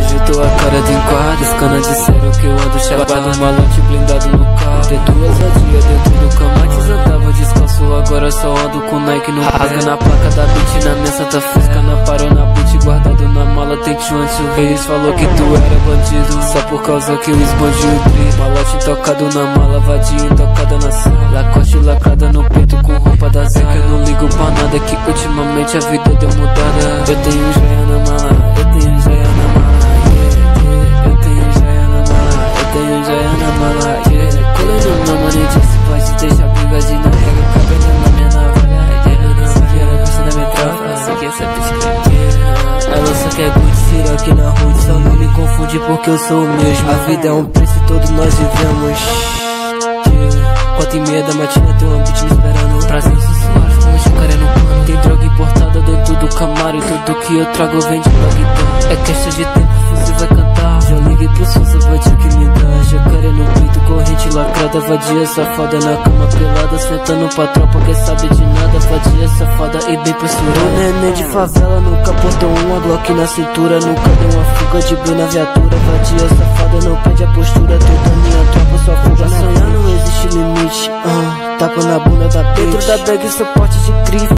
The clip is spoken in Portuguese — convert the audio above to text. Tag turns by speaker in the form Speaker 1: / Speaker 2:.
Speaker 1: Hoje eu tô a cara de enquadro, os cana disseram que eu ando chapado, malote blindado no carro. Tem duas a dia dentro do camates, andava descalço, agora só ando com Nike no pé. Rasga na placa da beat, na minha Santa Fusca, na parou na boot, guardado na mala, tem tio antes. Falou que tu era bandido, só por causa que eu esbandi o tri. Malote intocado na mala, vadia intocada na sala. Lacoste lacrada no peito com roupa da Zara. Eu não ligo pra nada, que ultimamente a vida deu mudada. Eu tenho joia na mala, eu tenho joia na mala, yeah. Eu tenho joia na mala, eu tenho joia na mala, yeah. Colando na manete, pode deixar briga de na regra, cabendo na minha navalha, yeah. Não sei que ela gosta da minha tropa, sei que essa bitch yeah. Ela só quer curtir aqui na rua, só não me confunde porque eu sou o mesmo. A vida é um preço e todos nós vivemos, yeah. 4:30 da matina tem um beat me esperando, trazendo suave como jacaré no pano. Tem droga importada dentro do Camaro e tudo que eu trago vem de Bagdá. É questão de tempo, você vai cantar. Já liguei pro Souza, vadia que me dá. Jacaré no peito, corrente lacrada, vadia safada na cama pelada, sentando pra tropa que sabe de nada. Vadia safada e bem posturada. O neném de favela nunca portou uma Glock na cintura, nunca deu uma fuga de blue na viatura. Vadia safada não perde a postura, toda minha tropa só fuga. Sonhar não existe limite, tapa na bunda da bitch. Dentro da bag, suporte de grife.